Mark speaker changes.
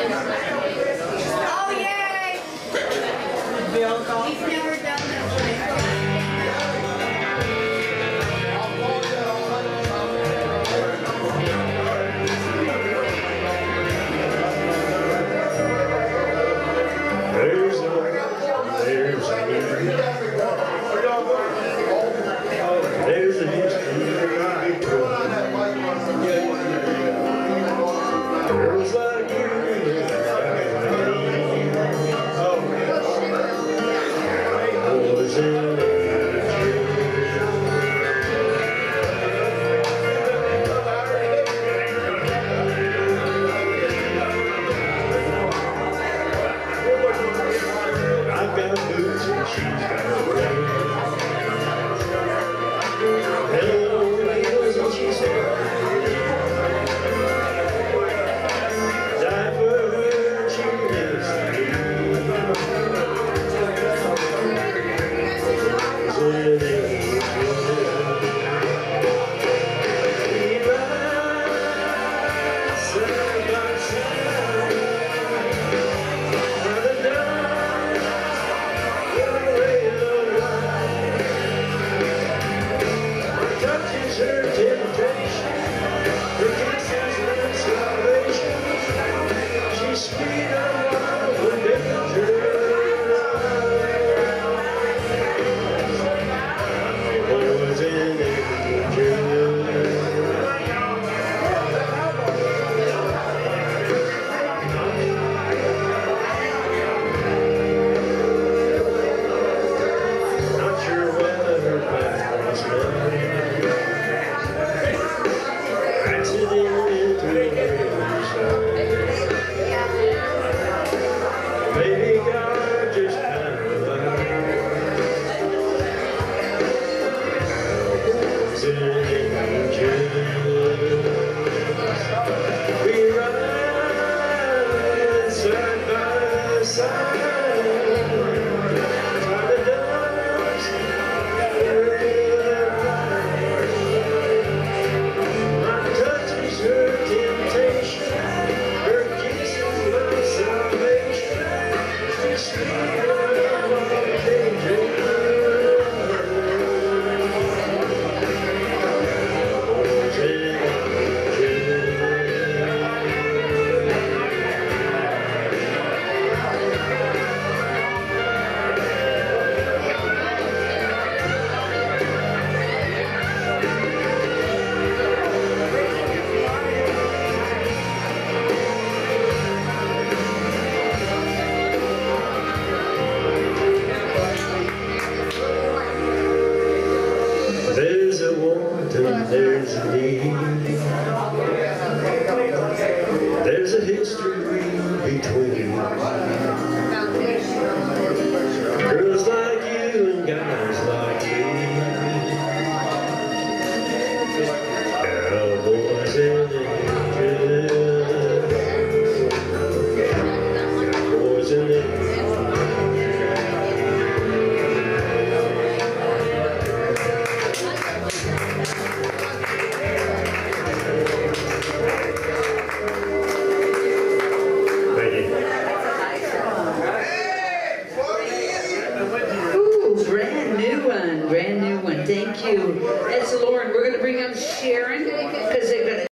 Speaker 1: Oh, yay! We've never done this.
Speaker 2: There's a history right girls like you boys and I've got boots and she's got a ring. Hello, wheels and she said diaper she lives Baby, God just kind of we ride side by side. My touch is her temptation, her kiss is my salvation. She's sweeter than danger. There's a want and there's a need. There's a history between.